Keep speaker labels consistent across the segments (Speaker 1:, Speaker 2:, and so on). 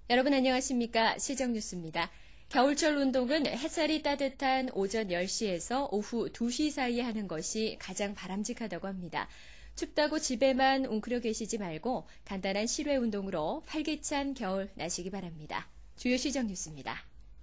Speaker 1: 여러분 안녕하십니까? 시정뉴스입니다. 겨울철 운동은 햇살이 따뜻한 오전 10시에서 오후 2시 사이에 하는 것이 가장 바람직하다고 합니다. 춥다고 집에만 웅크려 계시지 말고 간단한 실외 운동으로 활기찬 겨울 나시기 바랍니다. 주요 시정뉴스입니다.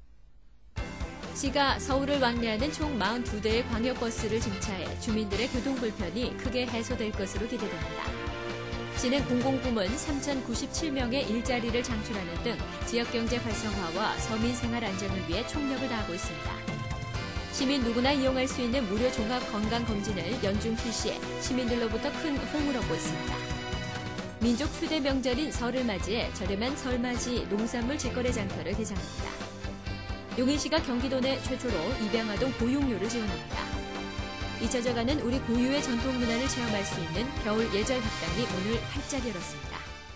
Speaker 1: 시가 서울을 왕래하는 총 42대의 광역버스를 증차해 주민들의 교통 불편이 크게 해소될 것으로 기대됩니다. 시는 공공부문 3,097명의 일자리를 장출하는 등 지역경제 활성화와 서민 생활 안정을 위해 총력을 다하고 있습니다. 시민 누구나 이용할 수 있는 무료 종합건강검진을 연중 실시해 시민들로부터 큰 호응을 얻고 있습니다. 민족 최대 명절인 설을 맞이해 저렴한 설맞이 농산물 직거래 장터를 개장합니다. 용인시가 경기도 내 최초로 입양아동 보육료를 지원합니다. 잊혀져가는 우리 고유의 전통 문화를 체험할 수 있는 겨울 예절 학당이 오늘 활짝 열었습니다.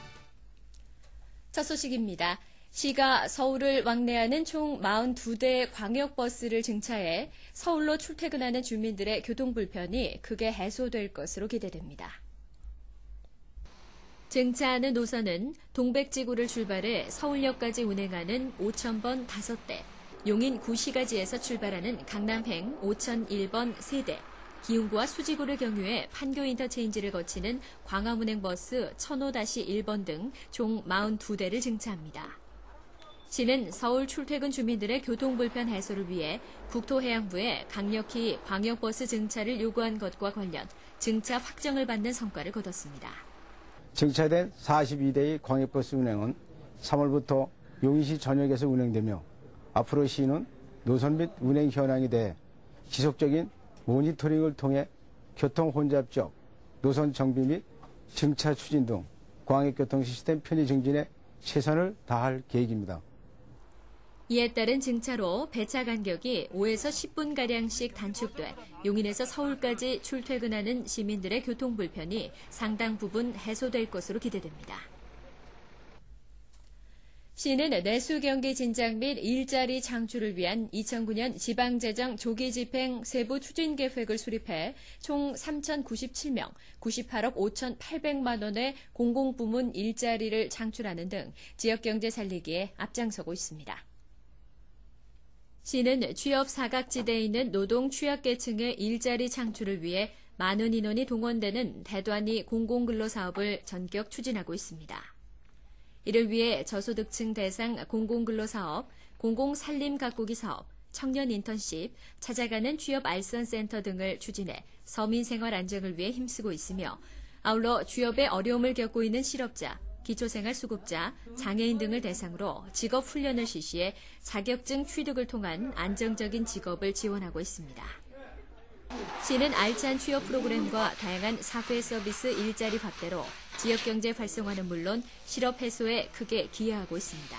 Speaker 1: 첫 소식입니다. 시가 서울을 왕래하는 총 42대 광역버스를 증차해 서울로 출퇴근하는 주민들의 교통 불편이 크게 해소될 것으로 기대됩니다. 증차하는 노선은 동백지구를 출발해 서울역까지 운행하는 5,000번 5대, 용인 구시가지에서 출발하는 강남행 5,001번 3대, 기흥구와 수지구를 경유해 판교 인터체인지를 거치는 광화문행버스 1005-1번 등 총 42대를 증차합니다. 시는 서울 출퇴근 주민들의 교통불편 해소를 위해 국토해양부에 강력히 광역버스 증차를 요구한 것과 관련 증차 확정을 받는 성과를 거뒀습니다.
Speaker 2: 증차된 42대의 광역버스 운행은 3월부터 용인시 전역에서 운행되며 앞으로 시는 노선 및 운행 현황에 대해 지속적인 모니터링을 통해 교통 혼잡적 노선 정비 및 증차 추진 등 광역교통 시스템 편의 증진에 최선을 다할 계획입니다.
Speaker 1: 이에 따른 증차로 배차 간격이 5에서 10분가량씩 단축돼 용인에서 서울까지 출퇴근하는 시민들의 교통 불편이 상당 부분 해소될 것으로 기대됩니다. 시는 내수 경기 진작 및 일자리 창출을 위한 2009년 지방재정 조기 집행 세부 추진 계획을 수립해 총 3,097명, 98억 5,800만 원의 공공부문 일자리를 창출하는 등 지역경제 살리기에 앞장서고 있습니다. 시는 취업 사각지대에 있는 노동 취약계층의 일자리 창출을 위해 많은 인원이 동원되는 대단위 공공근로사업을 전격 추진하고 있습니다. 이를 위해 저소득층 대상 공공근로사업, 공공산림가꾸기 사업, 청년 인턴십, 찾아가는 취업 알선센터 등을 추진해 서민 생활 안정을 위해 힘쓰고 있으며 아울러 취업에 어려움을 겪고 있는 실업자, 기초생활수급자, 장애인 등을 대상으로 직업훈련을 실시해 자격증 취득을 통한 안정적인 직업을 지원하고 있습니다. 시는 알찬 취업 프로그램과 다양한 사회 서비스 일자리 확대로 지역경제 활성화는 물론 실업 해소에 크게 기여하고 있습니다.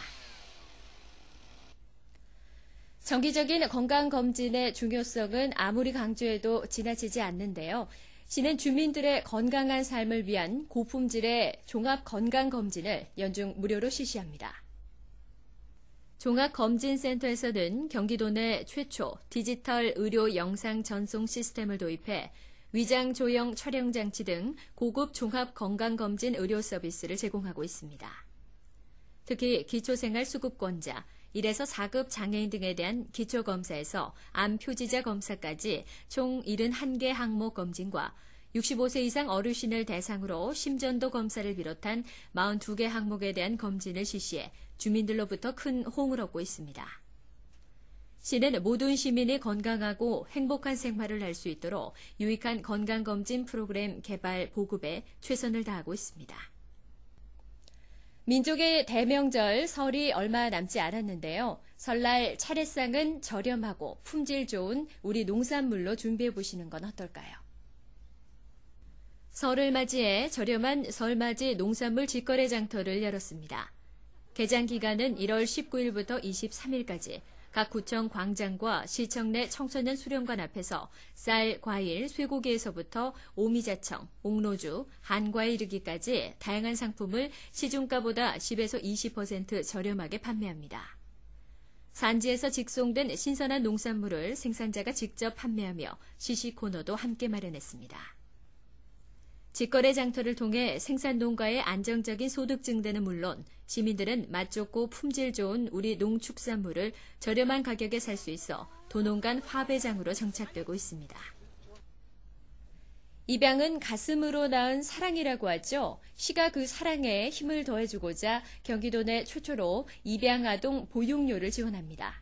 Speaker 1: 정기적인 건강검진의 중요성은 아무리 강조해도 지나치지 않는데요. 시는 주민들의 건강한 삶을 위한 고품질의 종합건강검진을 연중 무료로 실시합니다. 종합검진센터에서는 경기도 내 최초 디지털 의료 영상 전송 시스템을 도입해 위장 조형 촬영 장치 등 고급 종합건강검진 의료 서비스를 제공하고 있습니다. 특히 기초생활수급권자, 1에서 4급 장애인 등에 대한 기초검사에서 암 표지자 검사까지 총 71개 항목 검진과 65세 이상 어르신을 대상으로 심전도 검사를 비롯한 42개 항목에 대한 검진을 실시해 주민들로부터 큰 호응을 얻고 있습니다. 시는 모든 시민이 건강하고 행복한 생활을 할 수 있도록 유익한 건강검진 프로그램 개발 보급에 최선을 다하고 있습니다. 민족의 대명절 설이 얼마 남지 않았는데요. 설날 차례상은 저렴하고 품질 좋은 우리 농산물로 준비해 보시는 건 어떨까요? 설을 맞이해 저렴한 설맞이 농산물 직거래 장터를 열었습니다. 개장 기간은 1월 19일부터 23일까지 각 구청 광장과 시청 내 청소년 수련관 앞에서 쌀, 과일, 쇠고기에서부터 오미자청, 옥로주, 한과에 이르기까지 다양한 상품을 시중가보다 10에서 20% 저렴하게 판매합니다. 산지에서 직송된 신선한 농산물을 생산자가 직접 판매하며 시식 코너도 함께 마련했습니다. 직거래 장터를 통해 생산 농가의 안정적인 소득 증대는 물론 시민들은 맛 좋고 품질 좋은 우리 농축산물을 저렴한 가격에 살 수 있어 도농간 화배장으로 정착되고 있습니다. 입양은 가슴으로 낳은 사랑이라고 하죠. 시가 그 사랑에 힘을 더해주고자 경기도 내 최초로 입양아동 보육료를 지원합니다.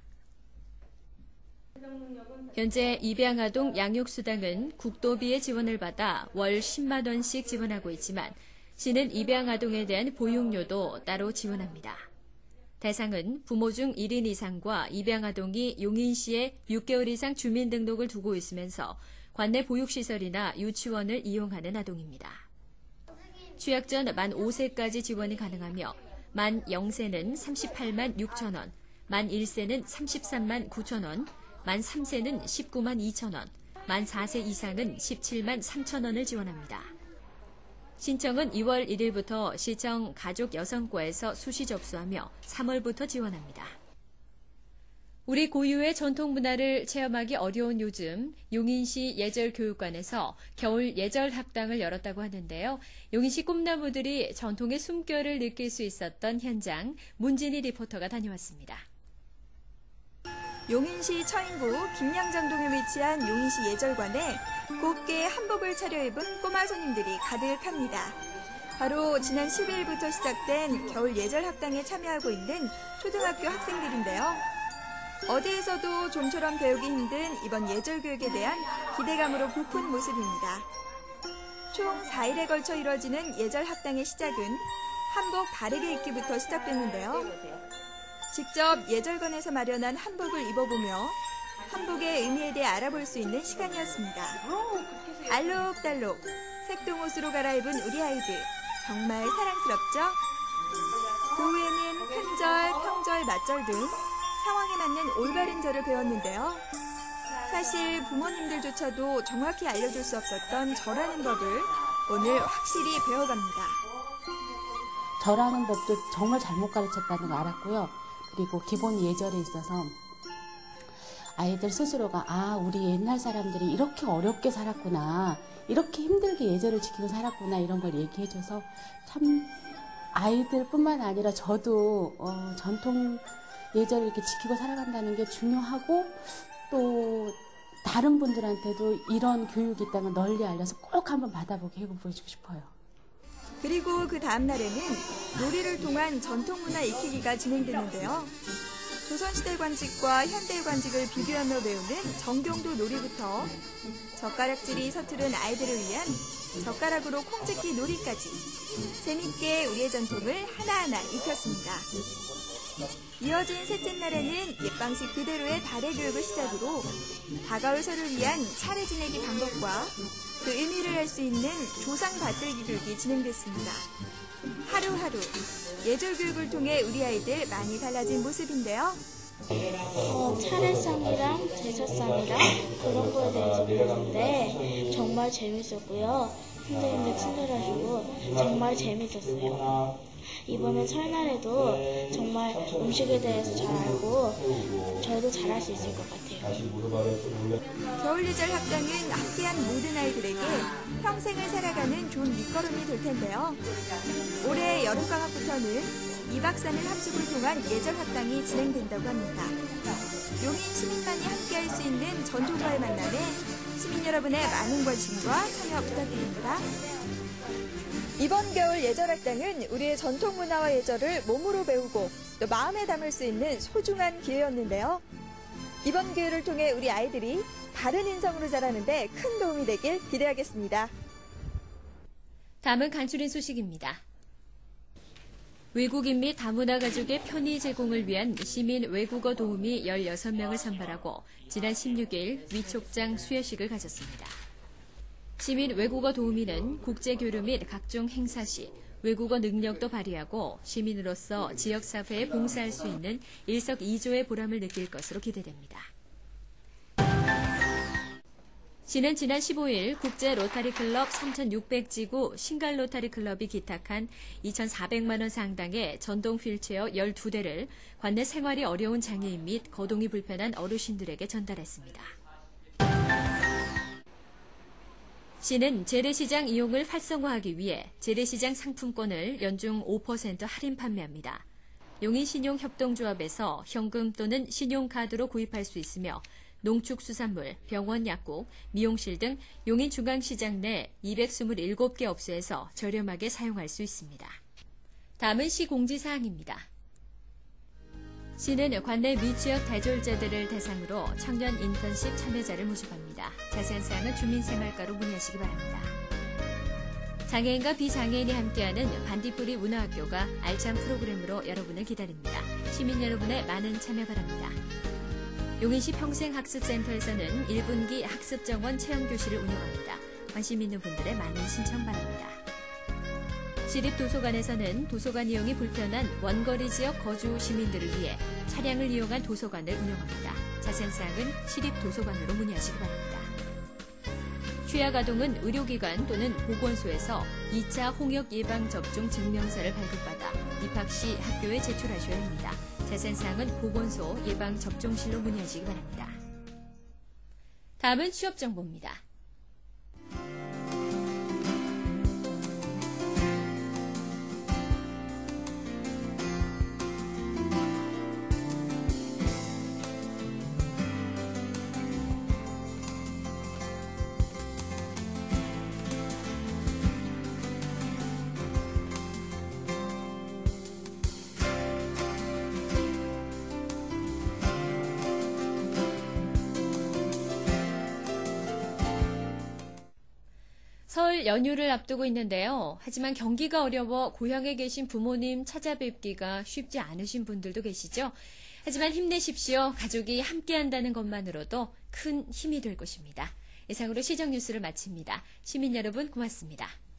Speaker 1: 현재 입양아동 양육수당은 국도비의 지원을 받아 월 10만 원씩 지원하고 있지만 시는 입양아동에 대한 보육료도 따로 지원합니다. 대상은 부모 중 1인 이상과 입양아동이 용인시에 6개월 이상 주민등록을 두고 있으면서 관내 보육시설이나 유치원을 이용하는 아동입니다. 취약 전 만 5세까지 지원이 가능하며 만 0세는 38만 6천 원, 만 1세는 33만 9천 원, 만 3세는 19만 2천 원, 만 4세 이상은 17만 3천 원을 지원합니다. 신청은 2월 1일부터 시청 가족여성과에서 수시 접수하며 3월부터 지원합니다. 우리 고유의 전통 문화를 체험하기 어려운 요즘 용인시 예절교육관에서 겨울 예절학당을 열었다고 하는데요. 용인시 꿈나무들이 전통의 숨결을 느낄 수 있었던 현장 문진희 리포터가 다녀왔습니다.
Speaker 3: 용인시 처인구 김양장동에 위치한 용인시 예절관에 곱게 한복을 차려입은 꼬마 손님들이 가득합니다. 바로 지난 10일부터 시작된 겨울 예절학당에 참여하고 있는 초등학교 학생들인데요. 어디에서도 좀처럼 배우기 힘든 이번 예절교육에 대한 기대감으로 부푼 모습입니다. 총 4일에 걸쳐 이뤄지는 예절학당의 시작은 한복 바르게 입기부터 시작됐는데요. 직접 예절관에서 마련한 한복을 입어보며 한복의 의미에 대해 알아볼 수 있는 시간이었습니다. 알록달록 색동옷으로 갈아입은 우리 아이들 정말 사랑스럽죠? 그 후에는 큰절, 평절, 맞절 등 상황에 맞는 올바른 절을 배웠는데요. 사실 부모님들조차도 정확히 알려줄 수 없었던 절하는 법을 오늘 확실히 배워갑니다.
Speaker 4: 절하는 법도 정말 잘못 가르쳤다는 거 알았고요. 그리고 기본 예절에 있어서 아이들 스스로가 우리 옛날 사람들이 이렇게 어렵게 살았구나, 이렇게 힘들게 예절을 지키고 살았구나, 이런 걸 얘기해줘서 참 아이들뿐만 아니라 저도 전통 예절을 이렇게 지키고 살아간다는 게 중요하고, 또 다른 분들한테도 이런 교육이 있다면 널리 알려서 꼭 한번 받아보게 해보여주고 싶어요.
Speaker 3: 그리고 그 다음 날에는 놀이를 통한 전통문화 익히기가 진행되는데요. 조선시대 관직과 현대 관직을 비교하며 배우는 정경도 놀이부터 젓가락질이 서투른 아이들을 위한 젓가락으로 콩짓기 놀이까지 재밌게 우리의 전통을 하나하나 익혔습니다. 이어진 셋째 날에는 옛방식 그대로의 달의 교육을 시작으로 다가올 설을 위한 차례 지내기 방법과 그 의미를 알 수 있는 조상 받들기 교육이 진행됐습니다. 하루하루 예절 교육을 통해 우리 아이들 많이 달라진 모습인데요.
Speaker 5: 차례상이랑 제사상이랑 그런 거에 대해서 배웠는데 정말 재밌었고요. 선생님들 친절하시고 정말 재밌었어요. 이번에 설날에도 정말 음식에 대해서 잘 알고 저희도 잘할 수 있을 것 같아요.
Speaker 3: 겨울예절 학당은 함께한 모든 아이들에게 평생을 살아가는 좋은 밑거름이 될 텐데요. 올해 여름방학부터는 2박 3일 합숙을 통한 예절 학당이 진행된다고 합니다. 용인 시민만이 함께할 수 있는 전통과의 만남에 시민 여러분의 많은 관심과 참여 부탁드립니다. 이번 겨울 예절학당은 우리의 전통 문화와 예절을 몸으로 배우고 또 마음에 담을 수 있는 소중한 기회였는데요. 이번 기회를 통해 우리 아이들이 바른 인성으로 자라는 데 큰 도움이 되길 기대하겠습니다.
Speaker 1: 다음은 간추린 소식입니다. 외국인 및 다문화 가족의 편의 제공을 위한 시민 외국어 도우미 16명을 선발하고 지난 16일 위촉장 수여식을 가졌습니다. 시민 외국어 도우미는 국제교류 및 각종 행사 시 외국어 능력도 발휘하고 시민으로서 지역사회에 봉사할 수 있는 일석이조의 보람을 느낄 것으로 기대됩니다. 시는 지난 15일 국제 로타리 클럽 3,600지구 신갈 로타리 클럽이 기탁한 2,400만 원 상당의 전동 휠체어 12대를 관내 생활이 어려운 장애인 및 거동이 불편한 어르신들에게 전달했습니다. 시는 재래시장 이용을 활성화하기 위해 재래시장 상품권을 연중 5% 할인 판매합니다. 용인신용협동조합에서 현금 또는 신용카드로 구입할 수 있으며 농축수산물, 병원 약국, 미용실 등 용인중앙시장 내 227개 업소에서 저렴하게 사용할 수 있습니다. 다음은 시 공지사항입니다. 시는 관내 미취업 대졸자들을 대상으로 청년 인턴십 참여자를 모집합니다. 자세한 사항은 주민생활과로 문의하시기 바랍니다. 장애인과 비장애인이 함께하는 반딧불이 문화학교가 알찬 프로그램으로 여러분을 기다립니다. 시민 여러분의 많은 참여 바랍니다. 용인시 평생학습센터에서는 1분기 학습정원 체험교실을 운영합니다. 관심 있는 분들의 많은 신청 바랍니다. 시립도서관에서는 도서관 이용이 불편한 원거리 지역 거주 시민들을 위해 차량을 이용한 도서관을 운영합니다. 자세한 사항은 시립도서관으로 문의하시기 바랍니다. 취약아동은 의료기관 또는 보건소에서 2차 홍역 예방접종 증명서를 발급받아 입학 시 학교에 제출하셔야 합니다. 자세한 사항은 보건소 예방접종실로 문의하시기 바랍니다. 다음은 취업정보입니다. 설 연휴를 앞두고 있는데요. 하지만 경기가 어려워 고향에 계신 부모님 찾아뵙기가 쉽지 않으신 분들도 계시죠. 하지만 힘내십시오. 가족이 함께한다는 것만으로도 큰 힘이 될 것입니다. 이상으로 시정뉴스를 마칩니다. 시민 여러분 고맙습니다.